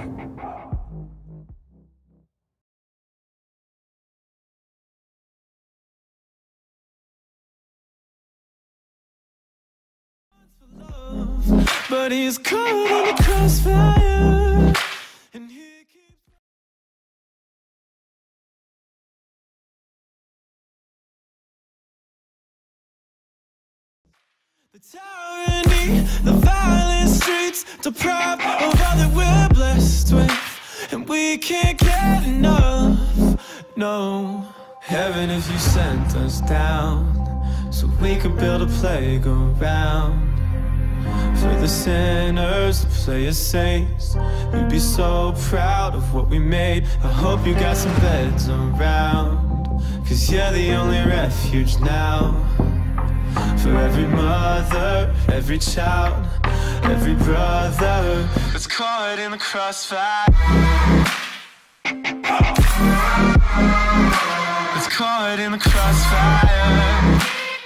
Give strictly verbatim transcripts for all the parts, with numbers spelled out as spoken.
But he's caught in the crossfire, and he keeps the tyranny, the violent streets, deprived of all that we're blessed with, and we can't get enough. No, heaven, if you sent us down so we could build a playground for the sinners to play as saints. We'd be so proud of what we made. I hope you got some beds around, 'cause you're the only refuge now. For every mother, every child, every brother that's caught in the crossfire, that's caught in the crossfire.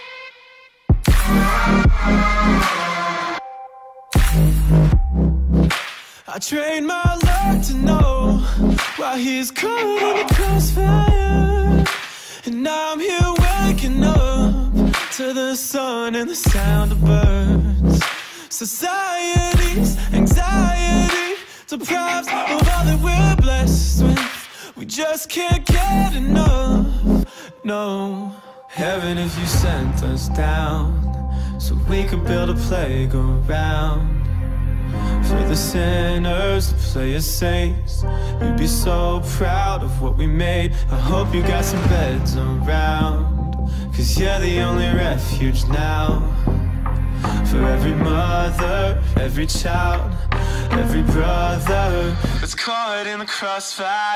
I trained my luck to know why he's caught in the crossfire, and now I'm here waking up to the sun and the sound of birds. Society's anxiety deprives of all that we're blessed with. We just can't get enough. No, heaven, if you sent us down so we could build a playground for the sinners to play as saints. We'd be so proud of what we made. I hope you got some beds around, 'cause you're the only refuge now. For every mother, every child, every brother that's caught in the crossfire,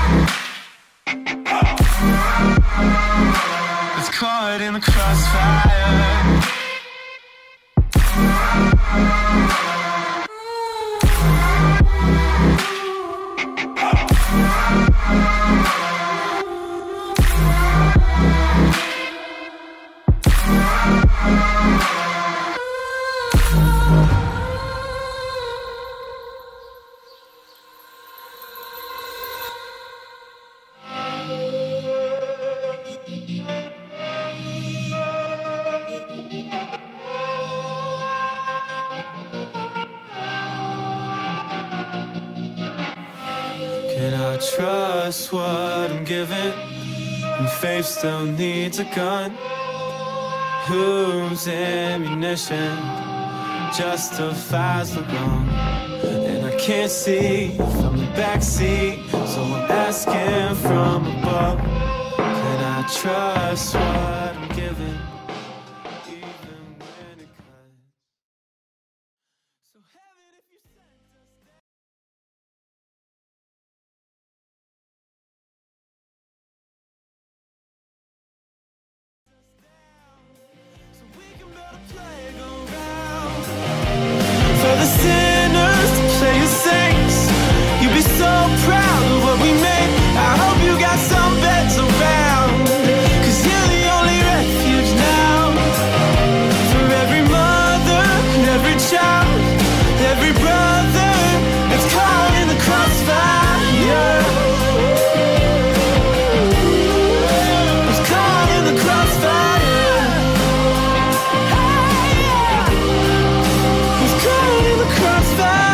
that's caught in the crossfire. Can I trust what I'm given? And faith still needs a gun. Whose ammunition justifies the wrong? And I can't see from the backseat, so I'm asking from above. Can I trust what I'm given, even when it cuts? So heaven, if you sent us down so we can build a playground for the sinners to play as saints. You'd be so proud of what we made. I hope you got some beds around, 'cause you're the only refuge now. For every mother, every child, every brother that's caught in the crossfire, that's caught in the crossfire, that's caught in the crossfire.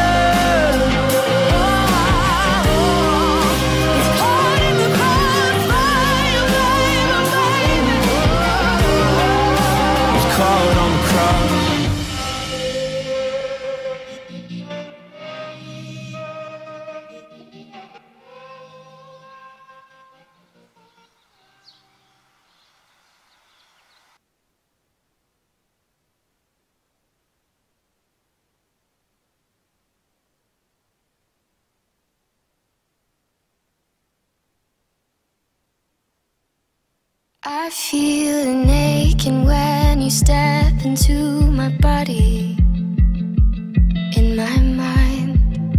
I feel an aching when you step into my body, in my mind.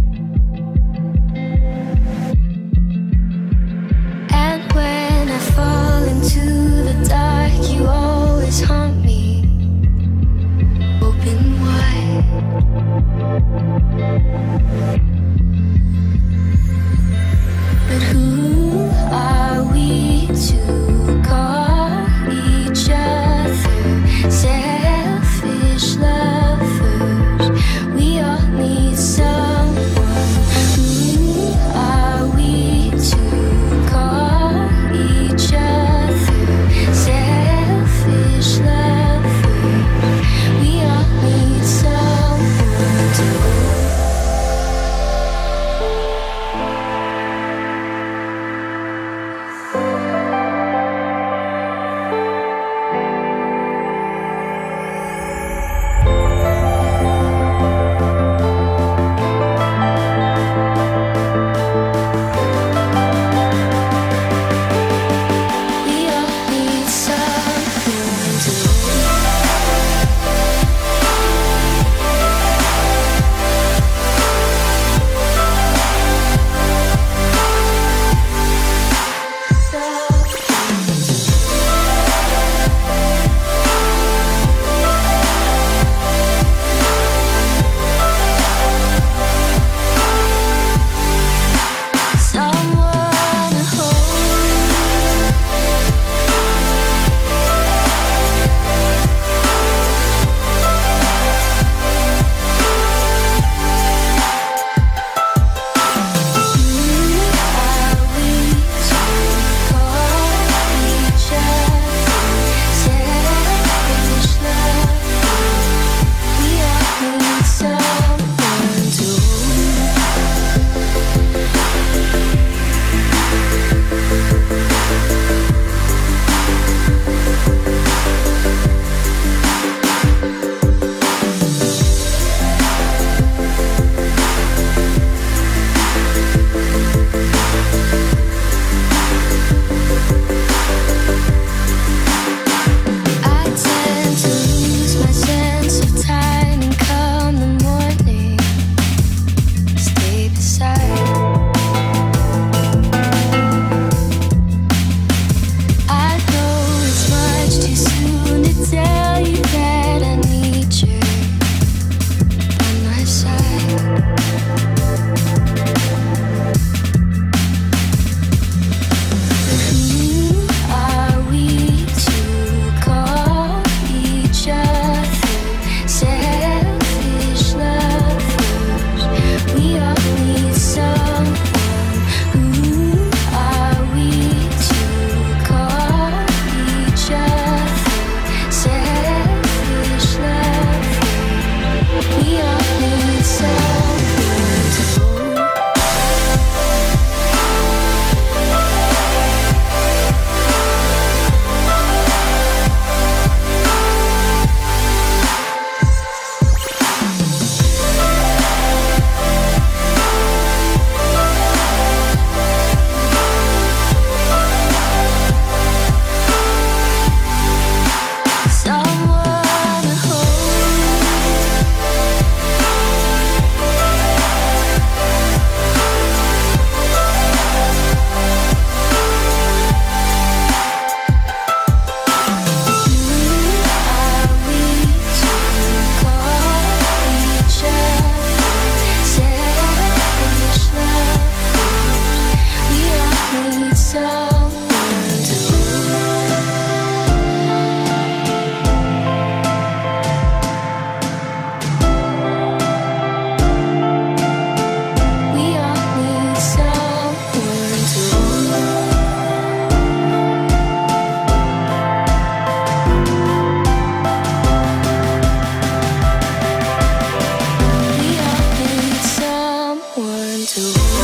And when I fall into the dark, you always haunt me, open wide. into